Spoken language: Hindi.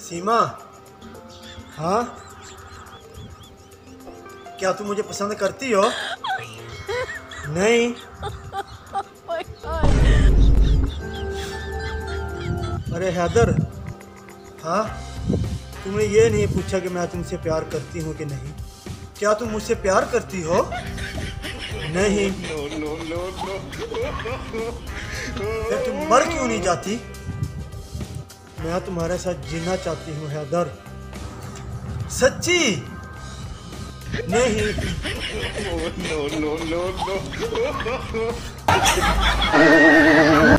सीमा, हाँ, क्या तुम मुझे पसंद करती हो? नहीं। अरे हैदर, हाँ, तुमने ये नहीं पूछा कि मैं तुमसे प्यार करती हूँ कि नहीं। क्या तुम मुझसे प्यार करती हो? नहीं। फिर तुम मर क्यों नहीं जाती? मैं तुम्हारे साथ जीना चाहती हूँ हैदर, सच्ची। नहीं। No.